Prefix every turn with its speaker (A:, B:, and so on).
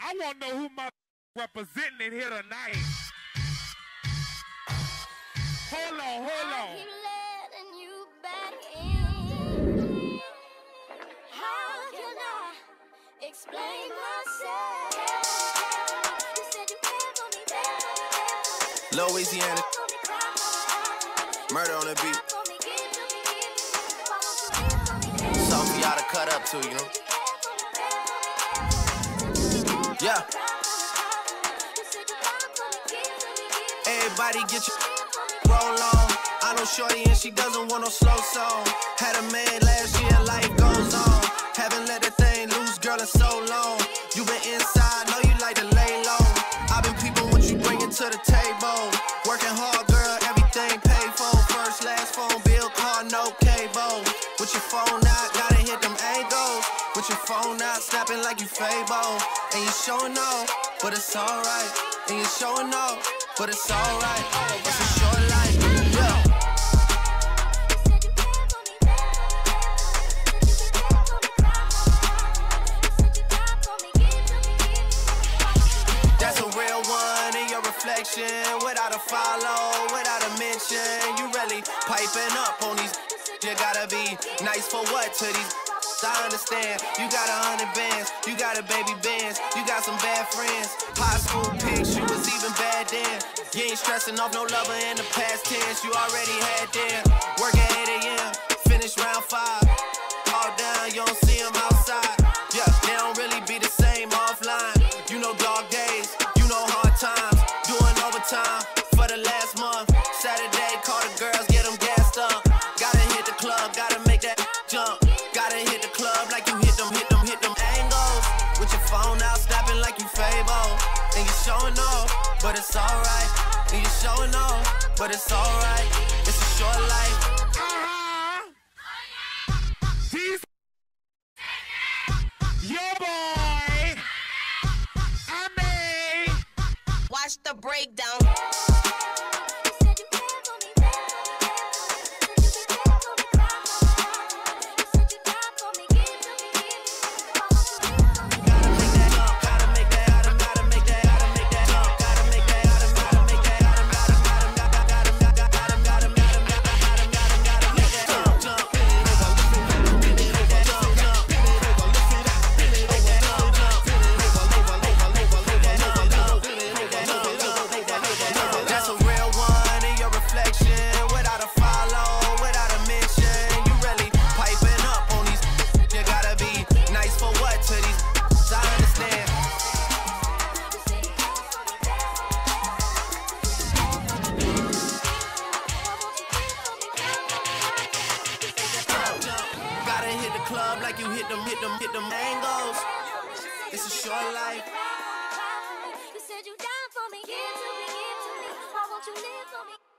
A: I want to know who my representing in here tonight. Hold on, hold on.
B: Keep letting you back in. How can I explain myself? You said you cared for me, baby.
C: Louisiana. Murder on the beat. Something for y'all to cut up to, you know? Yeah. Everybody get your roll on. I know shorty and she doesn't want no slow song. Had a man last year, life goes on. Haven't let that thing loose, girl, in so long. You been inside, know you like to lay low. I've been peeping what you bringing to the table. Working hard, girl, everything paid for. First, last phone bill, car, no cable. With your phone out, gotta hit them angles. With your phone out, snapping like you Fable. And you showing off, but it's alright. And you showing off, but it's alright. It's a short life, yeah. That's a real one in your reflection. Without a follow, without a mention. You really piping up on these. You gotta be nice for what to these. I understand, you got 100 bands, you got a baby bands, you got some bad friends. High school pics, you was even bad then. You ain't stressing off no lover in the past tense, you already had them. Work at 8 a.m., finish round 5. All down, you don't see them outside. Yeah, they don't really be the same offline. You know dog days, you know hard times. Doing overtime for the last month. Saturday, call the girls, get them gassed up. Gotta hit the club, gotta make that jump. Gotta hit the club like you hit them angles. With your phone out, snapping like you Fable. And you showing off, but it's alright. And you showing off, but it's alright. It's a short life.
A: He's your boy. I mean,
D: Watch the breakdown.
C: Club like you hit them angles. It's a short life.
B: You said you died for me, give to me, give to me. Why won't you live for me?